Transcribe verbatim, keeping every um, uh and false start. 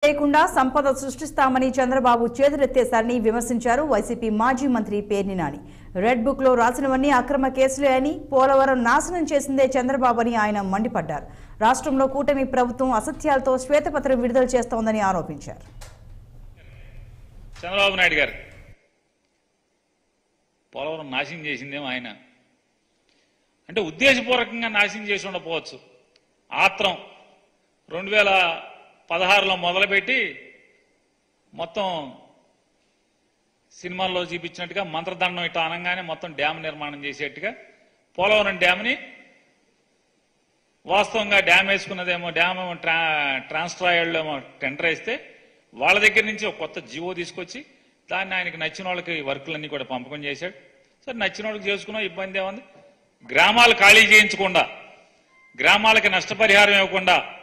లేకుండా సంపద సృష్టిస్తామని చంద్రబాబు చేతులెత్తేశారని విమర్శించారు వైసీపీ మాజీ మంత్రి పేర్ని నాని. రెడ్ బుక్ లో రాసినవన్నీ అక్రమ కేసులే అని, పోలవరం నాశనం చేసిందే చంద్రబాబు అని ఆయన మండిపడ్డారు. రాష్ట్రంలో కూటమి ప్రభుత్వం అసత్యాలతో శ్వేతపత్రం విడుదల చేస్తోందని ఆరోపించారు. చంద్రబాబు నాయుడు గారు పోలవరం నాశనం చేసిందేమో ఆయన అంటే ఉద్దేశపూర్వకంగా నాశనం చేసి ఉండకపోవచ్చు. ఆత్రం రెండు వేల పదహారులో మొదలుపెట్టి మొత్తం సినిమాల్లో చూపించినట్టుగా మంత్రదండం ఇట్లా అనగానే మొత్తం డ్యామ్ నిర్మాణం చేసేట్టుగా పోలవరం డ్యామ్ని వాస్తవంగా డ్యామ్ వేసుకున్నదేమో డ్యామ్ ఏమో ట్రా ట్రాన్స్ట్రాయల్ ఏమో టెండర్ వేస్తే వాళ్ళ దగ్గర నుంచి ఒక కొత్త జీవో తీసుకొచ్చి దాన్ని ఆయనకి నచ్చిన వాళ్ళకి వర్కులన్నీ కూడా పంపకం చేశాడు. సరే నచ్చిన వాళ్ళకి చేసుకున్నా ఇబ్బంది ఏముంది. గ్రామాలు ఖాళీ చేయించకుండా, గ్రామాలకి నష్టపరిహారం ఇవ్వకుండా